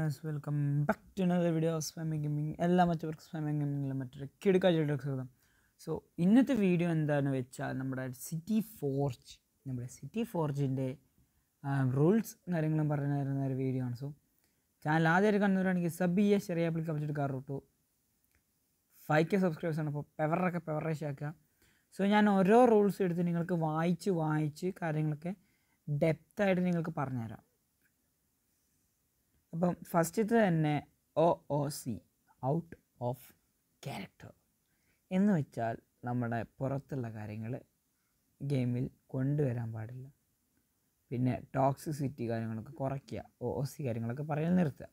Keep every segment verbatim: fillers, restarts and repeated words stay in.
Guys, welcome back to another video of spamming gaming. എല്ലാ മറ്റവർക്ക് spamming ഗെയിമിങ്ങിലും മറ്റൊരു കിടക്കാഴ്ചയുടെ സ്വാഗതം. സോ ഇന്നത്തെ വീഡിയോ എന്താണെന്ന് വെച്ചാൽ നമ്മുടെ സിറ്റി ഫോർജ് നമ്മുടെ സിറ്റി ഫോർജിൻ്റെ റൂൾസ് കാര്യങ്ങളും പറഞ്ഞു തരുന്ന ഒരു വീഡിയോ ആണ്. സോ ചാനൽ ആദ്യമായിട്ട് കാണുന്നവരാണെങ്കിൽ സബ് ചെയ്യുക, ചെറിയ ആപ്പിൾ കപ്പിച്ചിട്ട് കാറോട്ടു ഫൈവ് കെ സബ്സ്ക്രൈബേഴ്സ് ആണ്. അപ്പോൾ പെവറൊക്കെ പെവറേഷ് ആക്കുക. സോ ഞാൻ ഓരോ റൂൾസ് എടുത്ത് നിങ്ങൾക്ക് വായിച്ച് വായിച്ച് കാര്യങ്ങളൊക്കെ ഡെപ്തായിട്ട് നിങ്ങൾക്ക് പറഞ്ഞുതരാം. അപ്പം ഫസ്റ്റത്തെ തന്നെ O O C out of character എന്ന് വെച്ചാൽ നമ്മുടെ പുറത്തുള്ള കാര്യങ്ങൾ ഗെയിമിൽ കൊണ്ടുവരാൻ പാടില്ല. പിന്നെ ടോക്സിസിറ്റി കാര്യങ്ങളൊക്കെ കുറയ്ക്കുക, ഒ ഒ സി കാര്യങ്ങളൊക്കെ പറയാൻ നിർത്തുക.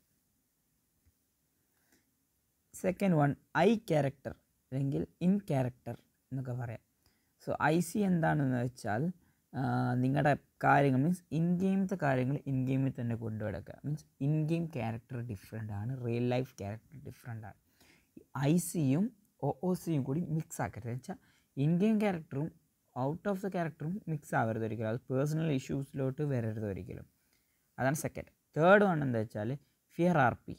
സെക്കൻഡ് വൺ ഐ ക്യാരക്ടർ അല്ലെങ്കിൽ ഇൻ ക്യാരക്ടർ എന്നൊക്കെ പറയാം. സോ ഐ സി എന്താണെന്ന് വെച്ചാൽ നിങ്ങളുടെ കാര്യങ്ങൾ മീൻസ് ഇൻ ഗെയിമത്തെ കാര്യങ്ങൾ ഇൻ ഗെയിമിൽ തന്നെ കൊണ്ടുവെടുക്കുക. Means in game character different ആണ്, റിയൽ ലൈഫ് ക്യാരക്ടർ ഡിഫറെൻ്റ് ആണ്. ഐ സിയും ഒ ഒ സിയും കൂടി മിക്സ് ആക്കരുത്. എന്ന് വെച്ചാൽ ഇൻ ഗെയിം ക്യാരക്ടറും ഔട്ട് ഓഫ് ദ ക്യാരക്ടറും മിക്സ് ആവരുത് ഒരിക്കലും. അത് പേഴ്സണൽ ഇഷ്യൂസിലോട്ട് വരരുത് ഒരിക്കലും. അതാണ് സെക്കൻഡ്. തേർഡ് വൺ എന്താ വെച്ചാൽ ഫിയർ ആർ പി.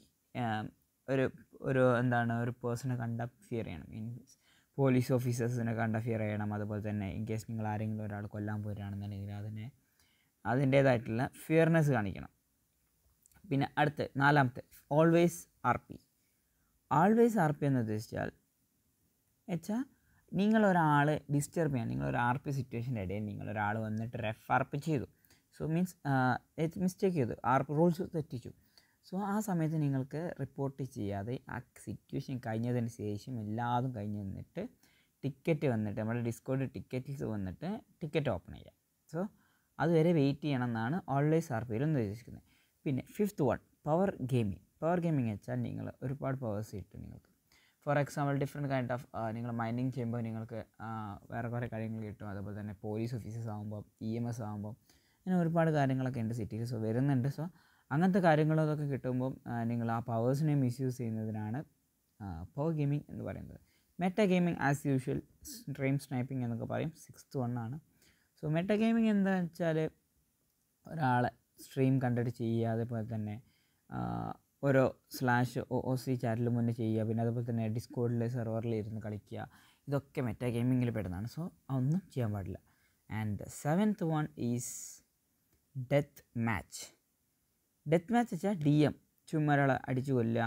ഒരു ഒരു എന്താണ് ഒരു പേഴ്സണെ കണ്ട ഫിയർ ചെയ്യണം. മീൻസ് പോലീസ് ഓഫീസേഴ്സിനെ കണ്ട ഫിയർ ചെയ്യണം. അതുപോലെ തന്നെ ഇൻ കേസ് നിങ്ങൾ ആരെങ്കിലും ഒരാൾ കൊല്ലാൻ പോരുകയാണെന്നുണ്ടെങ്കിൽ അതിനെ അതിൻ്റേതായിട്ടുള്ള ഫിയർനെസ് കാണിക്കണം. പിന്നെ അടുത്ത് നാലാമത്തെ always R P. Always R P എന്ന് ഉദ്ദേശിച്ചാൽ വെച്ചാൽ നിങ്ങളൊരാൾ ഡിസ്റ്റർബ് ചെയ്യാൻ, നിങ്ങളൊരു ആർ പി സിറ്റുവേഷൻ്റെ ഇടയിൽ നിങ്ങളൊരാൾ വന്നിട്ട് റെഫ് ആർ പി ചെയ്തു. സോ മീൻസ് മിസ്റ്റേക്ക് ചെയ്തു, ആർ പി റൂൾസ് തെറ്റിച്ചു. സോ ആ സമയത്ത് നിങ്ങൾക്ക് റിപ്പോർട്ട് ചെയ്യാതെ ആ സിറ്റുവേഷൻ കഴിഞ്ഞതിന് ശേഷം എല്ലാതും കഴിഞ്ഞ് വന്നിട്ട് ടിക്കറ്റ് വന്നിട്ട് നമ്മുടെ ഡിസ്കോഡ് ടിക്കറ്റ്സ് വന്നിട്ട് ടിക്കറ്റ് ഓപ്പൺ ചെയ്യാം. സോ അതുവരെ വെയിറ്റ് ചെയ്യണം എന്നാണ് ഓൾവേസ് ആർ പിയിൽ ഒന്ന് ഉദ്ദേശിക്കുന്നത്. പിന്നെ fifth one power gaming. Power gaming വെച്ചാൽ നിങ്ങൾ ഒരുപാട് പവേഴ്സ് കിട്ടും നിങ്ങൾക്ക്. For example different kind of നിങ്ങൾ മൈനിങ് ചെയ്യുമ്പോൾ നിങ്ങൾക്ക് വേറെ കുറേ കാര്യങ്ങൾ കിട്ടും. അതുപോലെ തന്നെ പോലീസ് ഓഫീസേഴ്സ് ആകുമ്പോൾ ഇ എം എസ് ആകുമ്പോൾ അങ്ങനെ ഒരുപാട് കാര്യങ്ങളൊക്കെ ഉണ്ട് സിറ്റിയിൽ. സോ വരുന്നുണ്ട്. സോ അങ്ങനത്തെ കാര്യങ്ങളൊക്കെ കിട്ടുമ്പം നിങ്ങൾ ആ പവേഴ്സിനെ മിസ്യൂസ് ചെയ്യുന്നതിനാണ് പവർ ഗെയിമിംഗ് എന്ന് പറയുന്നത്. Meta gaming as usual stream sniping എന്നൊക്കെ പറയും. സിക്സ്ത് വൺ ആണ്. സോ മെറ്റാ ഗെയിമിംഗ് എന്താണെന്ന് വെച്ചാൽ ഒരാളെ സ്ട്രീം കണ്ടിട്ട് ചെയ്യുക, അതേപോലെ തന്നെ ഓരോ സ്ലാഷ് ഒ ഒ സി ചാറ്റിൽ മുന്നേ ചെയ്യുക, പിന്നെ അതുപോലെ തന്നെ ഡിസ്കോഡിൽ സെർവറിൽ ഇരുന്ന് കളിക്കുക. ഇതൊക്കെ മെറ്റാ ഗെയിമിങ്ങിൽ പെടുന്നതാണ്. സോ അതൊന്നും ചെയ്യാൻ പാടില്ല. And the seventh one is death match. Death match വെച്ചാൽ ഡി എം ചുമ്മാ ഒരാളെ അടിച്ചു കൊല്ലുക,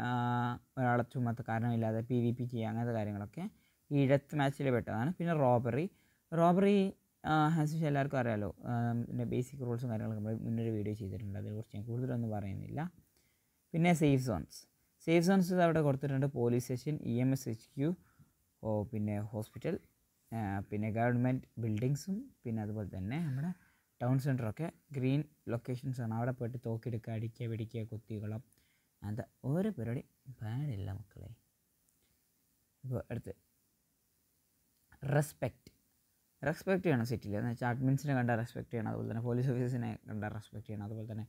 ഒരാളെ ചുമ്മാത്ത കാരണമില്ലാതെ പി വി പി ചെയ്യുക, അങ്ങനത്തെ കാര്യങ്ങളൊക്കെ ഈ ഡെത്ത് മാച്ചിൽ പെട്ടതാണ്. പിന്നെ റോബറി. റോബറി ഹാസ് എല്ലാവർക്കും അറിയാമല്ലോ. പിന്നെ ബേസിക് റൂൾസും കാര്യങ്ങളൊക്കെ നമ്മൾ മുന്നൊരു വീഡിയോ ചെയ്തിട്ടുണ്ട്, അതിനെക്കുറിച്ച് ഞാൻ കൂടുതലൊന്നും പറയുന്നില്ല. പിന്നെ സേഫ് സോൺസ്. സേഫ് സോൺസ് അവിടെ കൊടുത്തിട്ടുണ്ട്. Police station, E M S H Q, ഓ പിന്നെ ഹോസ്പിറ്റൽ, പിന്നെ ഗവൺമെൻറ് ബിൽഡിങ്സും, പിന്നെ അതുപോലെ തന്നെ നമ്മുടെ ടൗൺ സെൻറ്ററൊക്കെ ഗ്രീൻ ലൊക്കേഷൻസ് ആണ്. അവിടെ പോയിട്ട് തോക്കെടുക്കുക, അടിക്കുക, പിടിക്കുക, കുത്തികളും അത് ഓരോ പരിപാടി പാടില്ല മക്കളെ. ഇപ്പോൾ അടുത്ത് റെസ്പെക്റ്റ്. റെസ്പെക്റ്റ് ചെയ്യണം സിറ്റിയിൽ. എന്ന് വെച്ചാൽ അഡ്മിൻസിനെ കണ്ടാൽ റെസ്പെക്റ്റ് ചെയ്യണം, അതുപോലെ തന്നെ പോലീസ് ഓഫീസേഴ്സിനെ കണ്ടാൽ റെസ്പെക്റ്റ് ചെയ്യണം, അതുപോലെ തന്നെ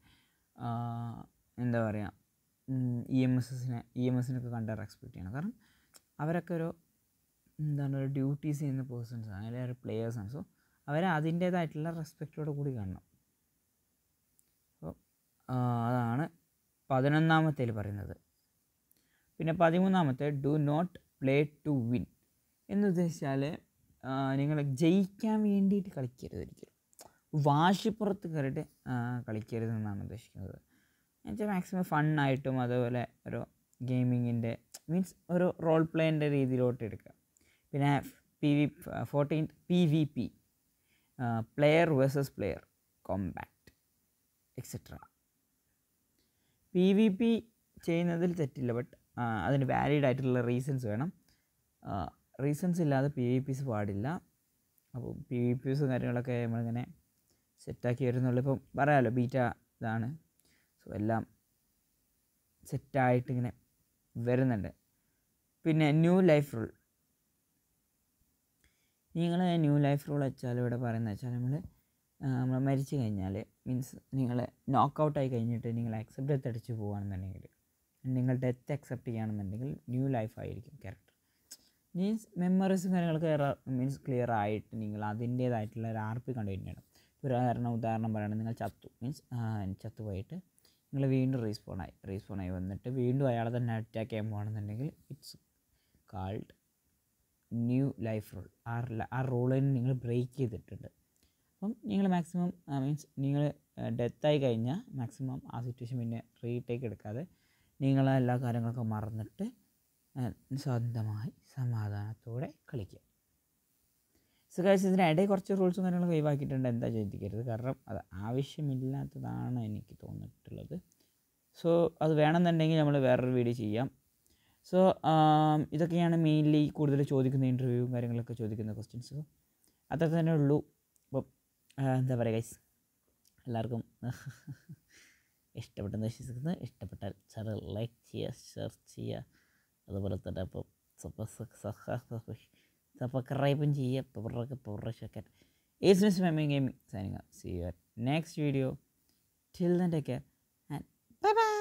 എന്താ പറയുക ഇ എം എസ് എസിനെ ഇ എം എസിനൊക്കെ കണ്ടാൽ റെസ്പെക്റ്റ് ചെയ്യണം. കാരണം അവരൊക്കെ ഒരു എന്താണ് ഒരു ഡ്യൂട്ടീസ് ചെയ്യുന്ന പേഴ്സൺസാണ്, അല്ലെങ്കിൽ ഒരു പ്ലെയേഴ്സാണ്. സോ അവരെ അതിൻ്റേതായിട്ടുള്ള റെസ്പെക്റ്റോട് കൂടി കാണണം. അപ്പോൾ അതാണ് പതിനൊന്നാമത്തേൽ പറയുന്നത്. പിന്നെ പതിമൂന്നാമത്തെ do not play to win എന്ന് ഉദ്ദേശിച്ചാൽ നിങ്ങൾ ജയിക്കാൻ വേണ്ടിയിട്ട് കളിക്കരുത് ഒരിക്കലും. വാശിപ്പുറത്ത് കയറിയിട്ട് കളിക്കരുതെന്നാണ് ഉദ്ദേശിക്കുന്നത്. എന്നുവെച്ചാൽ മാക്സിമം ഫണ്ണായിട്ടും അതുപോലെ ഒരു ഗെയിമിങ്ങിൻ്റെ മീൻസ് ഒരു റോൾ പ്ലേൻ്റെ രീതിയിലോട്ട് എടുക്കുക. പിന്നെ P V fourteen P V P player versus player compact etcetera. P V P ചെയ്യുന്നതിൽ തെറ്റില്ല, ബട്ട് അതിന് വാലിഡ് ആയിട്ടുള്ള റീസൺസ് വേണം. റീസൺസ് ഇല്ലാതെ പി വി പിസ് പാടില്ല. അപ്പോൾ പി വി പിസും കാര്യങ്ങളൊക്കെ നമ്മളിങ്ങനെ സെറ്റാക്കി വരുന്നുള്ളൂ. ഇപ്പം പറയാമല്ലോ ബീറ്റ ഇതാണ്. സോ എല്ലാം സെറ്റായിട്ട് ഇങ്ങനെ വരുന്നുണ്ട്. പിന്നെ ന്യൂ ലൈഫ് റൂൾ. നിങ്ങൾ ന്യൂ ലൈഫ് റൂൾ വെച്ചാൽ ഇവിടെ പറയുന്നത് വെച്ചാൽ നമ്മൾ നമ്മൾ മരിച്ചു കഴിഞ്ഞാൽ മീൻസ് നിങ്ങൾ നോക്കൗട്ടായി കഴിഞ്ഞിട്ട് നിങ്ങൾ അക്സെപ്റ്റ് ഡെത്ത് അടിച്ച് പോകുകയാണെന്നുണ്ടെങ്കിൽ, നിങ്ങൾ ഡെത്ത് അക്സെപ്റ്റ് ചെയ്യുകയാണെന്നുണ്ടെങ്കിൽ ന്യൂ ലൈഫ് ആയിരിക്കും ക്യാരക്ടർ. മീൻസ് മെമ്മറീസും കാര്യങ്ങളൊക്കെ മീൻസ് ക്ലിയർ ആയിട്ട് നിങ്ങൾ അതിൻ്റേതായിട്ടുള്ള ഒരു ആർ പി കണ്ടുപിടിക്കണം. ഉദാഹരണം ഉദാഹരണം പറയുകയാണെങ്കിൽ നിങ്ങൾ ചത്തു മീൻസ് ചത്തുപോയിട്ട് നിങ്ങൾ വീണ്ടും റീസ്പോണായി റീസ്പോണായി വന്നിട്ട് വീണ്ടും അയാളെ തന്നെ അറ്റാക്ക് ചെയ്യാൻ പോകുകയാണെന്നുണ്ടെങ്കിൽ it's called new life rule. ആ ആ റൂളിന് നിങ്ങൾ ബ്രേക്ക് ചെയ്തിട്ടുണ്ട്. അപ്പം നിങ്ങൾ മാക്സിമം മീൻസ് നിങ്ങൾ ഡെത്തായി കഴിഞ്ഞാൽ മാക്സിമം ആ സിറ്റുവേഷൻ പിന്നെ റീടേക്ക് എടുക്കാതെ നിങ്ങൾ എല്ലാ കാര്യങ്ങളൊക്കെ മറന്നിട്ട് സ്വന്തമായി സമാധാനത്തോടെ കളിക്കുക. സോ ഗൈസ്, ഇതിനിടയിൽ കുറച്ച് റൂൾസും കാര്യങ്ങളൊക്കെ ഒഴിവാക്കിയിട്ടുണ്ട്. എന്താ ചിന്തിക്കരുത്, കാരണം അത് ആവശ്യമില്ലാത്തതാണ് എനിക്ക് തോന്നിയിട്ടുള്ളത്. സോ അത് വേണമെന്നുണ്ടെങ്കിൽ നമ്മൾ വേറൊരു വീഡിയോ ചെയ്യാം. സോ ഇതൊക്കെയാണ് മെയിൻലി കൂടുതൽ ചോദിക്കുന്ന ഇൻ്റർവ്യൂവും കാര്യങ്ങളൊക്കെ ചോദിക്കുന്ന ക്വസ്റ്റ്യൻസ്. അത്ര തന്നെ ഉള്ളൂ. അപ്പം എന്താ പറയുക ഗൈസ്, എല്ലാവർക്കും ഇഷ്ടപ്പെട്ടെന്ന് വിശ്വസിക്കുന്നത്. ഇഷ്ടപ്പെട്ടാൽ ചെറു ലൈക്ക് ചെയ്യുക, ഷെയർ ചെയ്യുക, അതുപോലെ തന്നെ അപ്പം സബ്സ്ക്രൈബും ചെയ്യുക. പവറൊക്കെ പവറൊക്കെ ace gaming signing. See you next video. Till then take care and bye by.